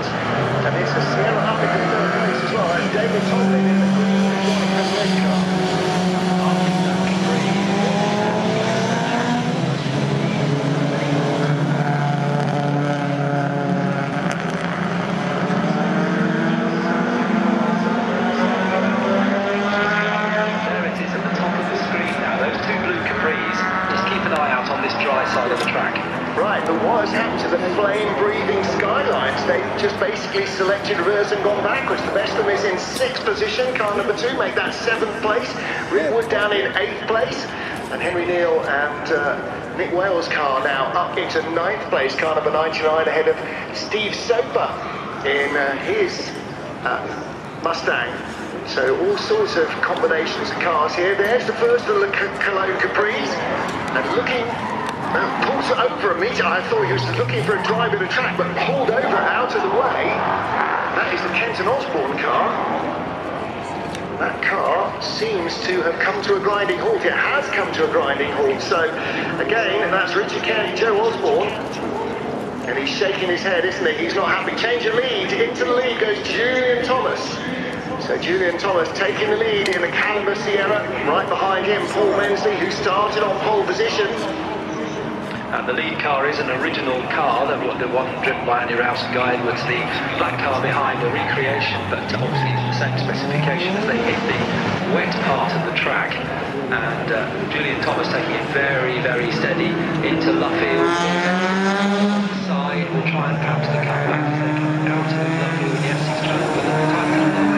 front. And it's a Sierra up into third place as well. That's David Tomlin in the green and red car. Side of the track. Right, but what has happened to the flame-breathing skylines? They've just basically selected reverse and gone backwards. The best of them is in 6th position. Car number 2 make that 7th place. Rick Wood down in 8th place. And Henry Neal and Nick Wales' car now up into 9th place. Car number 99 ahead of Steve Soper in his Mustang. So all sorts of combinations of cars here. There's the first of the Cologne Capris. And looking... pulls over a meter. I thought he was looking for a drive in the track, but pulled over out of the way. That is the Kenton Osborne car. That car seems to have come to a grinding halt. It has come to a grinding halt. So, again, that's Richard County Joe Osborne. And he's shaking his head, isn't he? He's not happy. Change of lead. Into the lead goes Julian Thomas. So Julian Thomas taking the lead in the Caliber Sierra. Right behind him, Paul Mensley, who started on pole position. And the lead car is an original car, the one driven by Andy Rouse and Guy Edwards, the black car behind the recreation, but obviously the same specification as they hit the wet part of the track. And Julian Thomas taking it very, very steady into Luffield. Side will try and perhaps the comeback as they come out of Luffield. Yes, he's trying to put the time to the line.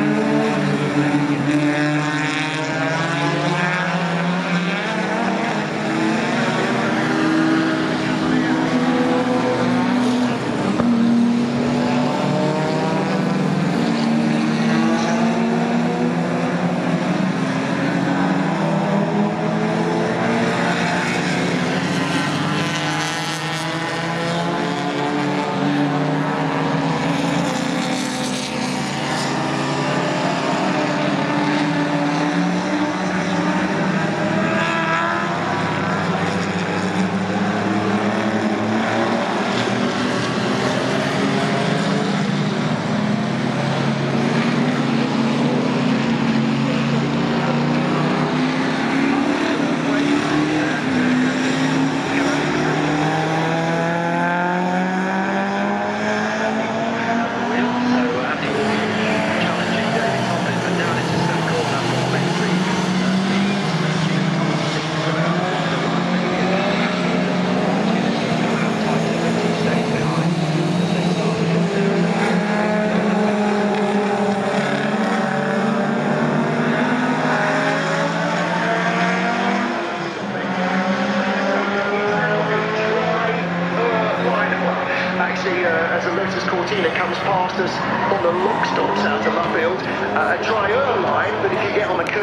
As a Lotus Cortina comes past us on the lock stops out of Luffield, a dry line, but if you get on the curve